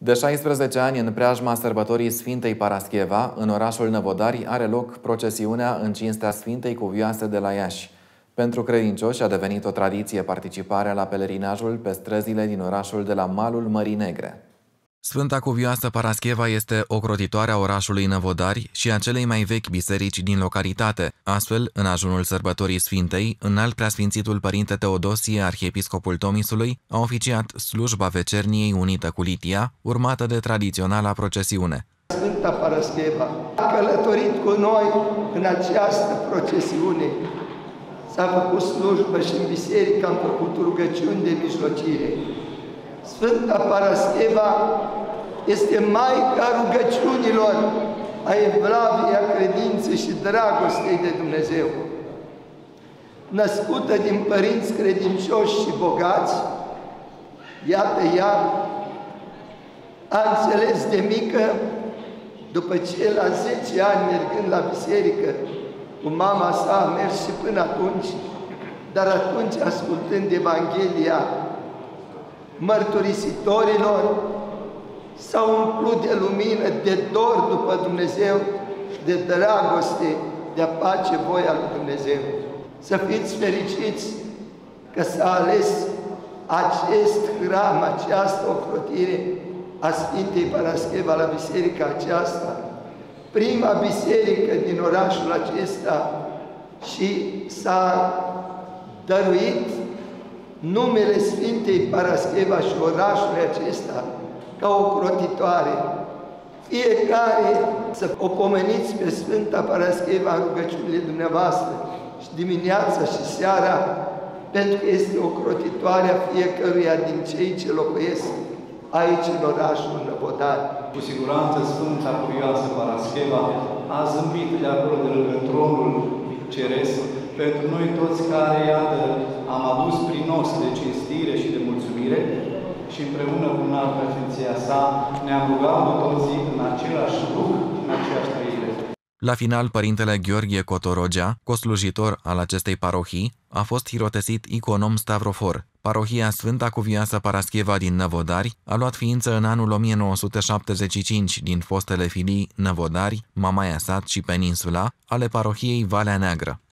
De 16 ani, în preajma sărbătorii Sfintei Parascheva, în orașul Năvodari, are loc procesiunea în cinstea Sfintei Cuvioase de la Iași. Pentru credincioși a devenit o tradiție participarea la pelerinajul pe străzile din orașul de la malul Mării Negre. Sfânta Cuvioasă Parascheva este ocrotitoarea orașului Năvodari și a celei mai vechi biserici din localitate. Astfel, în ajunul sărbătorii Sfintei, Înalt Preasfințitul Părinte Teodosie, arhiepiscopul Tomisului, a oficiat slujba vecerniei unită cu litia, urmată de tradiționala procesiune. Sfânta Parascheva a călătorit cu noi în această procesiune. S-a făcut slujbă și în biserică am făcut rugăciuni de mijlocire. Sfânta Parascheva este Maica rugăciunilor, a evlaviei, a credinței și dragostei de Dumnezeu. Născută din părinți credincioși și bogați, iată ea a înțeles de mică, după ce la 10 ani mergând la biserică, cu mama sa a mers și până atunci, dar atunci ascultând Evanghelia mărturisitorilor, s-au umplut de lumină, de dor după Dumnezeu și de dragoste de a face voia lui Dumnezeu. Să fiți fericiți că s-a ales acest hram, această ocrotire a Sfintei Parascheva la biserica aceasta, prima biserică din orașul acesta, și s-a dăruit numele Sfintei Parascheva și orașul acesta ca ocrotitoare. Fiecare să o pomeniți pe Sfânta Parascheva în rugăciunile dumneavoastră și dimineața și seara, pentru că este ocrotitoarea fiecăruia din cei ce locuiesc aici în orașul Năvodari. Cu siguranță Sfânta Cuvioasă Parascheva a zâmbit de acolo de lângă tronul ceresc pentru noi toți care, iată, am adus prin nos de cinstire și de mulțumire și împreună cu Înaltă Preasfinția sa ne-am rugat cu toții în același rug, în aceeași trăire. La final, părintele Gheorghe Cotorogea, coslujitor al acestei parohii, a fost hirotesit iconom Stavrofor. Parohia Sfânta Cuvioasă Parascheva din Năvodari a luat ființă în anul 1975 din fostele filii Năvodari, Mamaia Sat și Peninsula ale parohiei Valea Neagră.